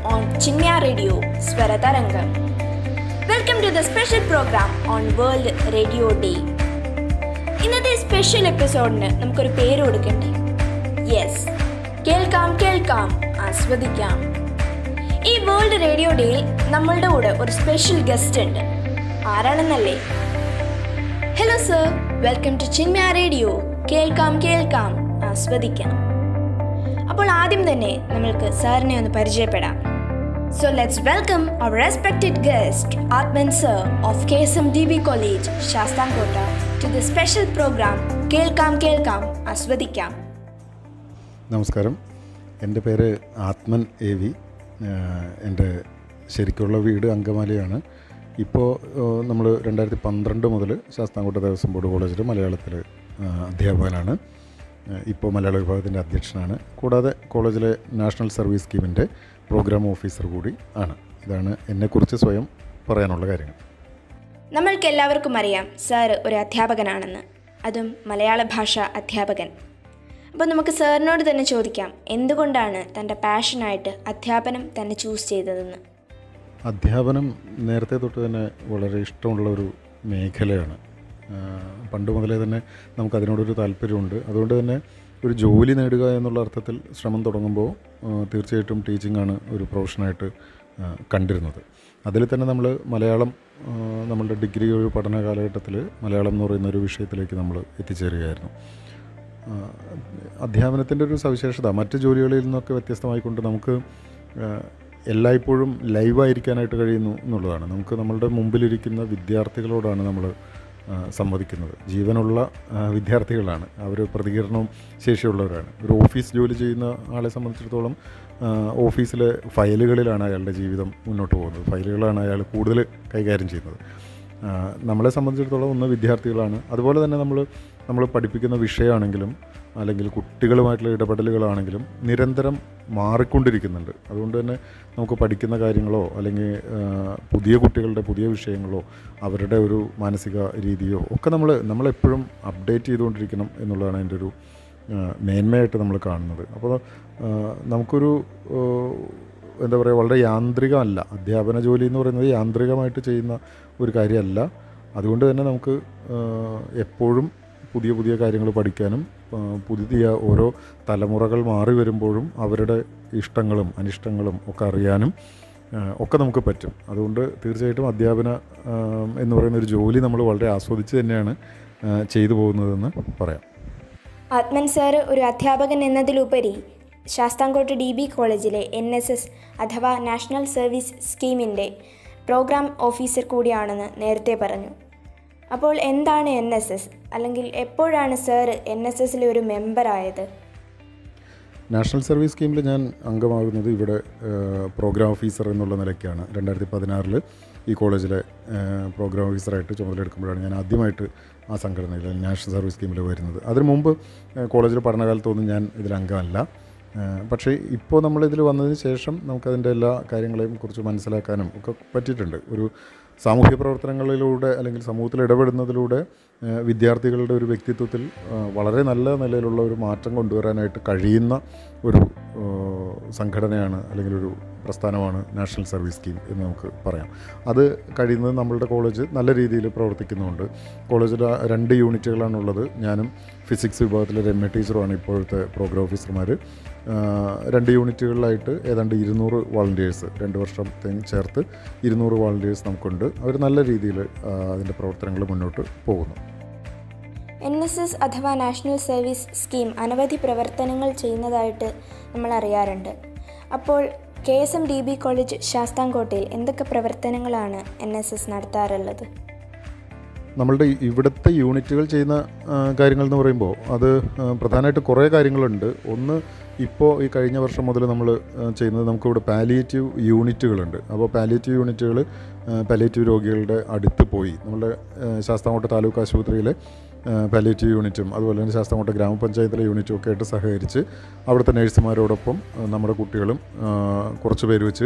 on Chinmaya Radio, Swaratarangam. Welcome to the special program on World Radio Day. ഇന്നത്തെ special എപ്പിസോഡിന് നമുക്കൊരു പേര് കൊടുക്കണ്ടേ? യെസ്, കേൾക്കാം ആസ്വദിക്കാം. ഈ വേൾഡ് റേഡിയോ ഡേയിൽ നമ്മളുടെ കൂടെ ഒരു സ്പെഷ്യൽ ഗസ്റ്റ് ഉണ്ട്. ആരാണെന്നല്ലേ? Hello sir, welcome to Chinmaya radio. കേൾക്കാം ആസ്വദിക്കാം. അപ്പോൾ ആദ്യം തന്നെ നമ്മൾക്ക് സാറിനെ ഒന്ന് പരിചയപ്പെടാം. So let's welcome our respected guest, Atman Sir of KSMDB College, Shastankota, to the special program കേൾക്കാം ആസ്വദിക്കാം. നമസ്കാരം, എൻ്റെ പേര് ആത്മൻ എ വി. എൻ്റെ ശരിക്കുള്ള വീട് അങ്കമാലിയാണ്. ഇപ്പോൾ നമ്മൾ 2012 മുതൽ ശാസ്താംകോട്ട ദേവസ്വം ബോർഡ് കോളേജിൽ മലയാളത്തിൽ അധ്യാപകനാണ്. ഇപ്പോൾ മലയാള വിഭാഗത്തിൻ്റെ അധ്യക്ഷനാണ്. കൂടാതെ കോളേജിലെ നാഷണൽ സർവീസ് സ്കീമിൻ്റെ പ്രോഗ്രാം ഓഫീസർ കൂടി ആണ്. ഇതാണ് എന്നെക്കുറിച്ച് സ്വയം പറയാനുള്ള കാര്യങ്ങൾ. നമ്മൾക്ക് എല്ലാവർക്കും അറിയാം സാർ ഒരു അധ്യാപകനാണെന്ന്, അതും മലയാള ഭാഷ അധ്യാപകൻ. അപ്പോൾ നമുക്ക് സാറിനോട് തന്നെ ചോദിക്കാം, എന്തുകൊണ്ടാണ് തൻ്റെ പാഷനായിട്ട് അധ്യാപനം തന്നെ ചൂസ് ചെയ്തതെന്ന്. അധ്യാപനം നേരത്തെ തൊട്ട് തന്നെ വളരെ ഇഷ്ടമുള്ള ഒരു മേഖലയാണ്. പണ്ട് മുതലേ തന്നെ നമുക്കതിനോടൊരു താല്പര്യമുണ്ട്. അതുകൊണ്ട് തന്നെ ഒരു ജോലി നേടുക എന്നുള്ള അർത്ഥത്തിൽ ശ്രമം തുടങ്ങുമ്പോൾ തീർച്ചയായിട്ടും ടീച്ചിങ്ങാണ് ഒരു പ്രൊഫഷനായിട്ട് കണ്ടിരുന്നത്. അതിൽ തന്നെ നമ്മൾ മലയാളം നമ്മളുടെ ഡിഗ്രി ഒരു പഠന കാലഘട്ടത്തിൽ മലയാളം എന്ന് പറയുന്ന ഒരു വിഷയത്തിലേക്ക് നമ്മൾ എത്തിച്ചേരുകയായിരുന്നു. അധ്യാപനത്തിൻ്റെ ഒരു സവിശേഷത മറ്റ് ജോലികളിൽ നിന്നൊക്കെ വ്യത്യസ്തമായിക്കൊണ്ട് നമുക്ക് എല്ലായ്പ്പോഴും ലൈവായിരിക്കാനായിട്ട് കഴിയുന്നു എന്നുള്ളതാണ്. നമുക്ക് നമ്മളുടെ മുമ്പിലിരിക്കുന്ന വിദ്യാർത്ഥികളോടാണ് നമ്മൾ സംവദിക്കുന്നത്. ജീവനുള്ള വിദ്യാർത്ഥികളാണ് അവർ, പ്രതികരണവും ശേഷിയുള്ളവരാണ്. ഒരു ഓഫീസ് ജോലി ചെയ്യുന്ന ആളെ സംബന്ധിച്ചിടത്തോളം ഓഫീസിലെ ഫയലുകളിലാണ് അയാളുടെ ജീവിതം മുന്നോട്ട് പോകുന്നത്. ഫയലുകളാണ് അയാൾ കൂടുതൽ കൈകാര്യം ചെയ്യുന്നത്. നമ്മളെ സംബന്ധിച്ചിടത്തോളം ഒന്ന് വിദ്യാർത്ഥികളാണ്. അതുപോലെ തന്നെ നമ്മൾ പഠിപ്പിക്കുന്ന വിഷയമാണെങ്കിലും അല്ലെങ്കിൽ കുട്ടികളുമായിട്ടുള്ള ഇടപെടലുകളാണെങ്കിലും നിരന്തരം മാറിക്കൊണ്ടിരിക്കുന്നുണ്ട്. അതുകൊണ്ട് തന്നെ നമുക്ക് പഠിക്കുന്ന കാര്യങ്ങളോ അല്ലെങ്കിൽ പുതിയ കുട്ടികളുടെ പുതിയ വിഷയങ്ങളോ അവരുടെ ഒരു മാനസിക രീതിയോ ഒക്കെ നമ്മളെപ്പോഴും അപ്ഡേറ്റ് ചെയ്തുകൊണ്ടിരിക്കണം എന്നുള്ളതാണ് അതിൻ്റെ ഒരു മേന്മയായിട്ട് നമ്മൾ കാണുന്നത്. അപ്പോൾ നമുക്കൊരു എന്താ പറയുക, വളരെ യാന്ത്രികമല്ല അധ്യാപന ജോലി എന്ന് പറയുന്നത്. യാന്ത്രികമായിട്ട് ചെയ്യുന്ന ഒരു കാര്യമല്ല. അതുകൊണ്ട് തന്നെ നമുക്ക് എപ്പോഴും പുതിയ കാര്യങ്ങൾ പഠിക്കാനും പുതിയ ഓരോ തലമുറകൾ മാറി വരുമ്പോഴും അവരുടെ ഇഷ്ടങ്ങളും അനിഷ്ടങ്ങളും ഒക്കെ അറിയാനും ഒക്കെ നമുക്ക് പറ്റും. അതുകൊണ്ട് തീർച്ചയായിട്ടും അധ്യാപന എന്ന് പറയുന്ന ഒരു ജോലി നമ്മൾ വളരെ ആസ്വദിച്ച് തന്നെയാണ് ചെയ്തു പോകുന്നതെന്ന് പറയാം. ആത്മൻ സാർ ഒരു അധ്യാപകൻ എന്നതിലുപരി ശാസ്താംകോട്ട DB കോളേജിലെ NSS അഥവാ നാഷണൽ സർവീസ് സ്കീമിൻ്റെ പ്രോഗ്രാം ഓഫീസർ കൂടിയാണെന്ന് നേരത്തെ പറഞ്ഞു. അപ്പോൾ എന്താണ് NSS, അല്ലെങ്കിൽ എപ്പോഴാണ് സാർ NSSലെ ഒരു മെമ്പറായത്? നാഷണൽ സർവീസ് സ്കീമിൽ ഞാൻ അംഗമാകുന്നത് ഇവിടെ പ്രോഗ്രാം ഓഫീസർ എന്നുള്ള നിലയ്ക്കാണ്. 2016 ഈ കോളേജിലെ പ്രോഗ്രാം ഓഫീസറായിട്ട് ചുമതലയെടുക്കുമ്പോഴാണ് ഞാൻ ആദ്യമായിട്ട് ആ സംഘടനയിൽ നാഷണൽ സർവീസ് സ്കീമിൽ വരുന്നത്. അതിനു മുമ്പ് കോളേജിൽ പഠനകാലത്തൊന്നും ഞാൻ ഇതിൽ അംഗമല്ല. പക്ഷേ ഇപ്പോൾ നമ്മളിതിൽ വന്നതിന് ശേഷം നമുക്കതിൻ്റെ എല്ലാ കാര്യങ്ങളെയും കുറിച്ച് മനസ്സിലാക്കാനും ഒക്കെ പറ്റിയിട്ടുണ്ട്. ഒരു സാമൂഹ്യ പ്രവർത്തനങ്ങളിലൂടെ അല്ലെങ്കിൽ സമൂഹത്തിൽ ഇടപെടുന്നതിലൂടെ വിദ്യാർത്ഥികളുടെ ഒരു വ്യക്തിത്വത്തിൽ വളരെ നല്ല നിലയിലുള്ള ഒരു മാറ്റം കൊണ്ടുവരാനായിട്ട് കഴിയുന്ന ഒരു സംഘടനയാണ് അല്ലെങ്കിൽ ഒരു പ്രസ്ഥാനമാണ് നാഷണൽ സർവീസ് സ്കീം എന്ന് നമുക്ക് പറയാം. അത് കഴിയുന്നത് നമ്മളുടെ കോളേജ് നല്ല രീതിയിൽ പ്രവർത്തിക്കുന്നുണ്ട്. കോളേജിൽ 2 യൂണിറ്റുകളാണുള്ളത്. ഞാനും ഫിസിക്സ് വിഭാഗത്തിലെ രമ്യ ടീച്ചറുമാണ് ഇപ്പോഴത്തെ പ്രോഗ്രാം ഓഫീസർമാർ. 2 യൂണിറ്റുകളിലായിട്ട് ഏതാണ്ട് 200 വോളണ്ടിയേഴ്സ്, 2 വർഷം ചേർത്ത് 200 വോളണ്ടിയേഴ്സ് നമുക്കുണ്ട്. അവർ നല്ല രീതിയിൽ അതിൻ്റെ പ്രവർത്തനങ്ങൾ മുന്നോട്ട് പോകുന്നു. NSS അഥവാ നാഷണൽ സർവീസ് സ്കീം അനവധി പ്രവർത്തനങ്ങൾ ചെയ്യുന്നതായിട്ട് നമ്മൾ അറിയാറുണ്ട്. അപ്പോൾ KSMDB കോളേജ് ശാസ്താംകോട്ടയിൽ എന്തൊക്കെ പ്രവർത്തനങ്ങളാണ് NSS നടത്താറുള്ളത്? നമ്മളുടെ ഇവിടുത്തെ യൂണിറ്റുകൾ ചെയ്യുന്ന കാര്യങ്ങൾ എന്ന് പറയുമ്പോൾ അത് പ്രധാനമായിട്ട് കുറേ കാര്യങ്ങളുണ്ട്. ഒന്ന്, ഇപ്പോൾ ഈ കഴിഞ്ഞ വർഷം മുതൽ നമ്മൾ ചെയ്യുന്നത്, നമുക്കിവിടെ പാലിയേറ്റീവ് യൂണിറ്റുകളുണ്ട്. അപ്പോൾ പാലിയേറ്റീവ് യൂണിറ്റുകൾ പാലിയേറ്റീവ് രോഗികളുടെ അടുത്ത് പോയി നമ്മുടെ ശാസ്താംകോട്ട താലൂക്ക് ആശുപത്രിയിലെ പാലിയേറ്റീവ് യൂണിറ്റും അതുപോലെ തന്നെ ശാസ്താംകോട്ട ഗ്രാമപഞ്ചായത്തിലെ യൂണിറ്റും ഒക്കെ ആയിട്ട് സഹകരിച്ച് അവിടുത്തെ നഴ്സുമാരോടൊപ്പം നമ്മുടെ കുട്ടികളും കുറച്ച് പേര് വെച്ച്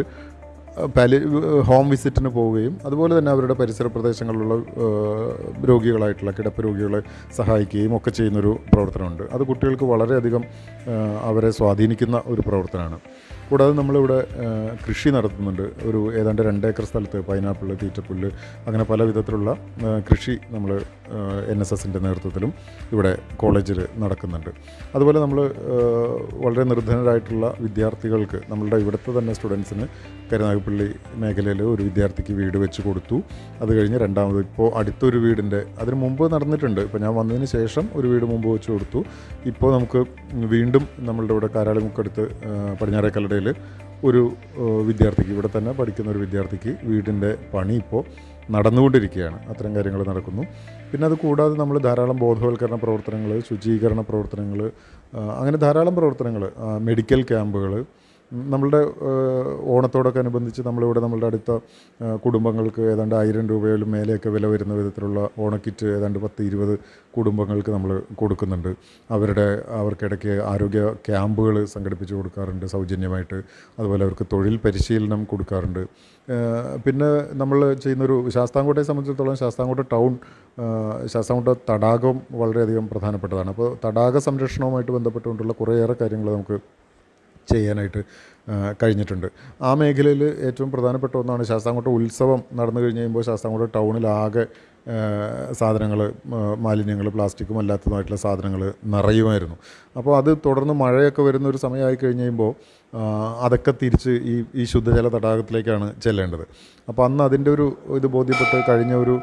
ഹോം വിസിറ്റിന് പോവുകയും അതുപോലെ തന്നെ അവരുടെ പരിസര പ്രദേശങ്ങളിലുള്ള രോഗികളായിട്ടുള്ള കിടപ്പ് രോഗികളെ സഹായിക്കുകയും ഒക്കെ ചെയ്യുന്നൊരു പ്രവർത്തനമുണ്ട്. അത് കുട്ടികൾക്ക് വളരെയധികം അവരെ സ്വാധീനിക്കുന്ന ഒരു പ്രവർത്തനമാണ്. കൂടാതെ നമ്മളിവിടെ കൃഷി നടത്തുന്നുണ്ട്. ഒരു ഏതാണ്ട് 2 ഏക്കർ സ്ഥലത്ത് പൈനാപ്പിൾ, തീറ്റപ്പുല്ല്, അങ്ങനെ പല വിധത്തിലുള്ള കൃഷി നമ്മൾ NSSൻ്റെ നേതൃത്വത്തിലും ഇവിടെ കോളേജിൽ നടക്കുന്നുണ്ട്. അതുപോലെ നമ്മൾ വളരെ നിർധനരായിട്ടുള്ള വിദ്യാർത്ഥികൾക്ക്, നമ്മളുടെ ഇവിടുത്തെ തന്നെ സ്റ്റുഡൻസിന് കരുനാഗപ്പള്ളി മേഖലയിൽ ഒരു വിദ്യാർത്ഥിക്ക് വീട് വെച്ച് കൊടുത്തു. അത് കഴിഞ്ഞ് രണ്ടാമത് ഇപ്പോൾ അടുത്തൊരു വീടിൻ്റെ, അതിന് മുമ്പ് നടന്നിട്ടുണ്ട്, ഇപ്പോൾ ഞാൻ വന്നതിന് ശേഷം ഒരു വീട് മുമ്പ് വെച്ച് കൊടുത്തു. ഇപ്പോൾ നമുക്ക് വീണ്ടും നമ്മളുടെ ഇവിടെ കാരാളിമുക്കടുത്ത് പടിഞ്ഞാറേക്കല്ലടയിൽ ഒരു വിദ്യാർത്ഥിക്ക്, ഇവിടെ തന്നെ പഠിക്കുന്ന ഒരു വിദ്യാർത്ഥിക്ക് വീടിൻ്റെ പണി ഇപ്പോൾ നടന്നുകൊണ്ടിരിക്കുകയാണ്. അത്തരം കാര്യങ്ങൾ നടക്കുന്നു. പിന്നെ അത് കൂടാതെ നമ്മൾ ധാരാളം ബോധവൽക്കരണ പ്രവർത്തനങ്ങൾ, ശുചീകരണ പ്രവർത്തനങ്ങൾ, അങ്ങനെ ധാരാളം പ്രവർത്തനങ്ങൾ, മെഡിക്കൽ ക്യാമ്പുകൾ, നമ്മളുടെ ഓണത്തോടൊക്കെ അനുബന്ധിച്ച് നമ്മളിവിടെ നമ്മളുടെ അടുത്ത കുടുംബങ്ങൾക്ക് ഏതാണ്ട് 1000 രൂപയിലും മേലെയൊക്കെ വില വരുന്ന വിധത്തിലുള്ള ഓണക്കിറ്റ് ഏതാണ്ട് 10-20 കുടുംബങ്ങൾക്ക് നമ്മൾ കൊടുക്കുന്നുണ്ട്. അവർക്കിടയ്ക്ക് ആരോഗ്യ ക്യാമ്പുകൾ സംഘടിപ്പിച്ച് കൊടുക്കാറുണ്ട് സൗജന്യമായിട്ട്. അതുപോലെ അവർക്ക് തൊഴിൽ പരിശീലനം കൊടുക്കാറുണ്ട്. പിന്നെ നമ്മൾ ചെയ്യുന്നൊരു, ശാസ്താംകോട്ടയെ സംബന്ധിച്ചിടത്തോളം ശാസ്താംകോട്ട ടൗൺ, ശാസ്താംകോട്ട തടാകം വളരെയധികം പ്രധാനപ്പെട്ടതാണ്. അപ്പോൾ തടാക സംരക്ഷണവുമായിട്ട് ബന്ധപ്പെട്ടുകൊണ്ടുള്ള കുറേയേറെ കാര്യങ്ങൾ നമുക്ക് ചെയ്യാനായിട്ട് കഴിഞ്ഞിട്ടുണ്ട്. ആ മേഖലയിൽ ഏറ്റവും പ്രധാനപ്പെട്ട ഒന്നാണ് ശാസ്താംകോട്ട ഉത്സവം നടന്നു കഴിഞ്ഞ് കഴിയുമ്പോൾ ശാസ്താംകോട്ട ടൗണിലാകെ സാധനങ്ങൾ, മാലിന്യങ്ങൾ, പ്ലാസ്റ്റിക്കും അല്ലാത്തതുമായിട്ടുള്ള സാധനങ്ങൾ നിറയുമായിരുന്നു. അപ്പോൾ അത് തുടർന്ന് മഴയൊക്കെ വരുന്നൊരു സമയമായി കഴിഞ്ഞ് കഴിയുമ്പോൾ അതൊക്കെ തിരിച്ച് ഈ ശുദ്ധജല തടാകത്തിലേക്കാണ് ചെല്ലേണ്ടത്. അപ്പോൾ അന്ന് അതിൻ്റെ ഒരു ഇത് ബോധ്യപ്പെട്ട് കഴിഞ്ഞ ഒരു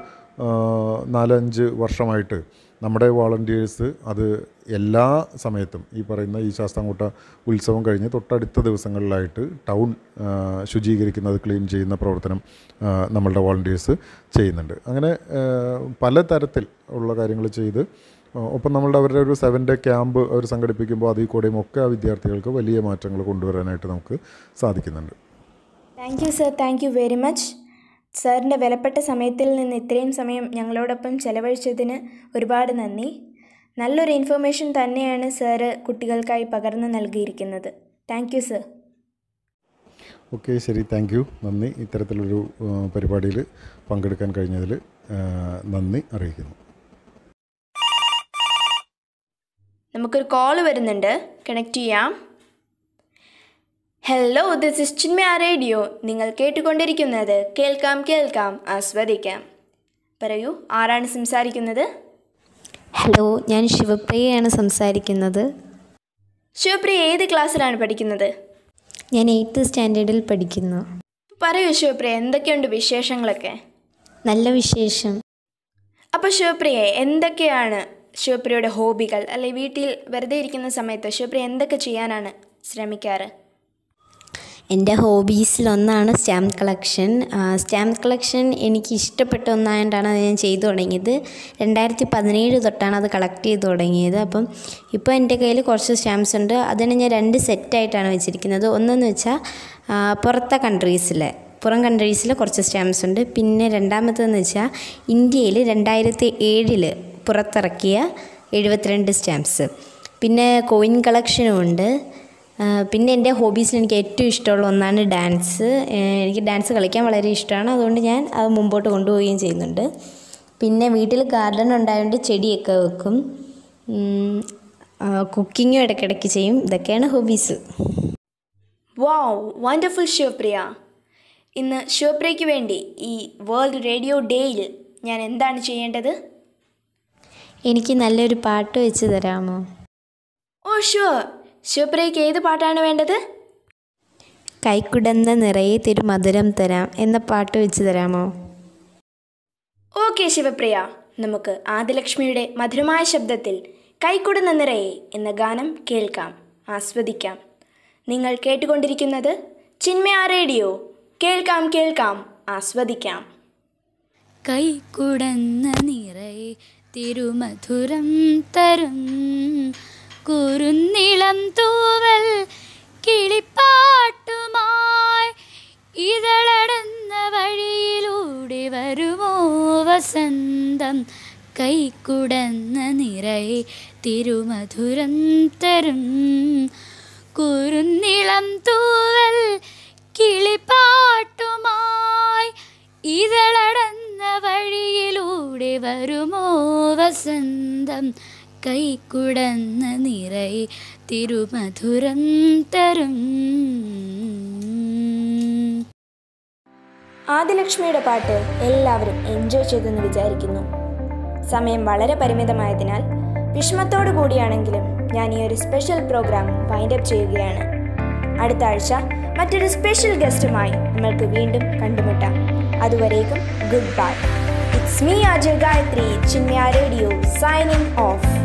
4-5 വർഷമായിട്ട് നമ്മുടെ വോളണ്ടിയേഴ്സ് അത് എല്ലാ സമയത്തും ഈ പറയുന്ന ഈ ശാസ്താംകോട്ട ഉത്സവം കഴിഞ്ഞ് തൊട്ടടുത്ത ദിവസങ്ങളിലായിട്ട് ടൗൺ ശുചീകരിക്കുന്നത്, ക്ലീൻ ചെയ്യുന്ന പ്രവർത്തനം നമ്മളുടെ വോളണ്ടിയേഴ്സ് ചെയ്യുന്നുണ്ട്. അങ്ങനെ പലതരത്തിൽ ഉള്ള കാര്യങ്ങൾ ചെയ്ത്, ഒപ്പം നമ്മളുടെ അവരുടെ ഒരു 7 ഡേ ക്യാമ്പ് അവർ സംഘടിപ്പിക്കുമ്പോൾ അതിൽ കൂടെയും ഒക്കെ ആ വിദ്യാർത്ഥികൾക്ക് വലിയ മാറ്റങ്ങൾ കൊണ്ടുവരാനായിട്ട് നമുക്ക് സാധിക്കുന്നുണ്ട്. Thank you sir, thank you very much. സാറിൻ്റെ വിലപ്പെട്ട സമയത്തിൽ നിന്ന് ഇത്രയും സമയം ഞങ്ങളോടൊപ്പം ചെലവഴിച്ചതിന് ഒരുപാട് നന്ദി. നല്ലൊരു ഇൻഫർമേഷൻ തന്നെയാണ് സാറ് കുട്ടികൾക്കായി പകർന്നു നൽകിയിരിക്കുന്നത്. Thank you sir. ഓക്കെ, ശരി, താങ്ക് യു, നന്ദി. ഇത്തരത്തിലൊരു പരിപാടിയിൽ പങ്കെടുക്കാൻ കഴിഞ്ഞതിൽ നന്ദി അറിയിക്കുന്നു. നമുക്കൊരു കോൾ വരുന്നുണ്ട്, കണക്ട് ചെയ്യാം. Hello, this is Chinmaya radio. നിങ്ങൾ കേട്ടുകൊണ്ടിരിക്കുന്നത് കേൾക്കാം ആസ്വദിക്കാം. പറയൂ, ആരാണ് സംസാരിക്കുന്നത്? ഹലോ, ഞാൻ ശിവപ്രിയയാണ് സംസാരിക്കുന്നത്. ശിവപ്രിയ ഏത് ക്ലാസ്സിലാണ് പഠിക്കുന്നത്? ഞാൻ 8th സ്റ്റാൻഡേർഡിൽ പഠിക്കുന്നു. പറയൂ ശിവപ്രിയ, എന്തൊക്കെയുണ്ട് വിശേഷങ്ങളൊക്കെ? നല്ല വിശേഷം. അപ്പോൾ ശിവപ്രിയ, എന്തൊക്കെയാണ് ശിവപ്രിയയുടെ ഹോബികൾ? അല്ലെങ്കിൽ വീട്ടിൽ വെറുതെ ഇരിക്കുന്ന സമയത്ത് ശിവപ്രിയ എന്തൊക്കെ ചെയ്യാനാണ് ശ്രമിക്കാറ്? എൻ്റെ ഹോബീസിലൊന്നാണ് സ്റ്റാമ്പ് കളക്ഷൻ. സ്റ്റാമ്പ് കളക്ഷൻ എനിക്ക് ഇഷ്ടപ്പെട്ട ഒന്നായതുകൊണ്ടാണ് അത് ഞാൻ ചെയ്തു തുടങ്ങിയത്. 2017 തൊട്ടാണ് അത് കളക്ട് ചെയ്ത് തുടങ്ങിയത്. അപ്പം ഇപ്പോൾ എൻ്റെ കയ്യിൽ കുറച്ച് സ്റ്റാമ്പ്സ് ഉണ്ട്. അതിന് ഞാൻ 2 സെറ്റായിട്ടാണ് വെച്ചിരിക്കുന്നത്. ഒന്നെന്ന് വെച്ചാൽ പുറം കൺട്രീസിലെ കുറച്ച് സ്റ്റാമ്പ്സ് ഉണ്ട്. പിന്നെ രണ്ടാമത്തേന്ന് വെച്ചാൽ ഇന്ത്യയിൽ 2007 പുറത്തിറക്കിയ 72 സ്റ്റാമ്പ്സ്. പിന്നെ കോയിൻ കളക്ഷനും ഉണ്ട്. പിന്നെ എൻ്റെ ഹോബീസിൽ എനിക്ക് ഏറ്റവും ഇഷ്ടമുള്ള ഒന്നാണ് ഡാൻസ്. എനിക്ക് ഡാൻസ് കളിക്കാൻ വളരെ ഇഷ്ടമാണ്. അതുകൊണ്ട് ഞാൻ അത് മുമ്പോട്ട് കൊണ്ടുപോവുകയും ചെയ്യുന്നുണ്ട്. പിന്നെ വീട്ടിൽ ഗാർഡൻ ഉണ്ടായതുകൊണ്ട് ചെടിയൊക്കെ വെക്കും. കുക്കിങ്ങും ഇടയ്ക്കിടയ്ക്ക് ചെയ്യും. ഇതൊക്കെയാണ് ഹോബീസ്. വാവ്, വണ്ടർഫുൾ ശിവപ്രിയ. ഇന്ന് ശിവപ്രിയയ്ക്ക് വേണ്ടി ഈ വേൾഡ് റേഡിയോ ഡേയിൽ ഞാൻ എന്താണ് ചെയ്യേണ്ടത്? എനിക്ക് നല്ലൊരു പാട്ട് വെച്ച് തരാമോ? ഓ ഷുവർ. ശിവപ്രിയയ്ക്ക് ഏത് പാട്ടാണ് വേണ്ടത്? കൈക്കുടന്ന നിറയെ തിരുമധുരം തരാം എന്ന പാട്ട് വെച്ച് തരാമോ? ഓക്കെ ശിവപ്രിയ, നമുക്ക് ആദിലക്ഷ്മിയുടെ മധുരമായ ശബ്ദത്തിൽ കൈക്കുടന്ന നിറയെ എന്ന ഗാനം കേൾക്കാം, ആസ്വദിക്കാം. നിങ്ങൾ കേട്ടുകൊണ്ടിരിക്കുന്നത് ചിന്മയ റേഡിയോ. കേൾക്കാം ആസ്വദിക്കാം. കൈക്കുടന്ന നിറയെ തിരുമധുരം തരും കുറുന്നിളം തൂവൽ കിളിപ്പാട്ടുമായി ഇതളടന്ന വഴിയിലൂടെ വരുമോ വസന്തം. കൈക്കുടന്ന നിറയെ തിരുമധുരം തരും കുറുന്നിളം തൂവൽ കിളിപ്പാട്ടുമായി ഇതളടന്ന വഴിയിലൂടെ വരുമോ വസന്തം. കൈക്കുടന്ന നിറയെ തിരുമധുരം തരും. ആദിലക്ഷ്മിയുടെ പാട്ട് എല്ലാവരും എൻജോയ് ചെയ്തെന്ന് വിചാരിക്കുന്നു. സമയം വളരെ പരിമിതമായതിനാൽ വിഷമത്തോടു കൂടിയാണെങ്കിലും ഞാൻ ഈ ഒരു സ്പെഷ്യൽ പ്രോഗ്രാം വൈൻഡപ്പ് ചെയ്യുകയാണ്. അടുത്ത ആഴ്ച മറ്റൊരു സ്പെഷ്യൽ ഗസ്റ്റുമായി നമ്മൾക്ക് വീണ്ടും കണ്ടുമുട്ടാം. അതുവരേക്കും good bye. It's me Ajay Gayathri, Chinmaya radio, signing of.